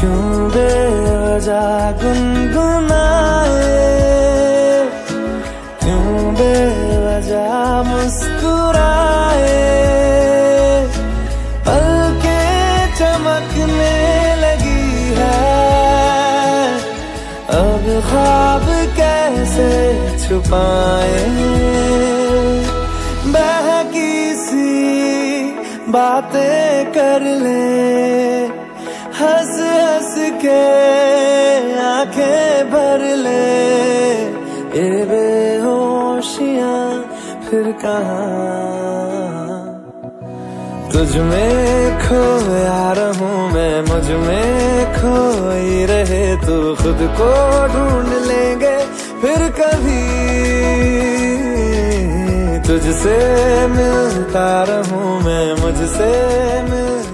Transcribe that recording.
क्यों बेवजह गुनगुनाए, क्यों बेवजह मुस्कुराए। पलकें चमकने लगी है, अब ख्वाब कैसे छुपाए। बहकी सी बातें कर ले, हंस हंस के आंखें भर ले। ये बेहोशियां फिर कहाँ, तुझ में खोया रहूं मैं, मुझ में खोई रहे तू। खुद को ढूंढ लेंगे फिर कभी, तुझसे मिलता रहूं मैं, मुझसे मिल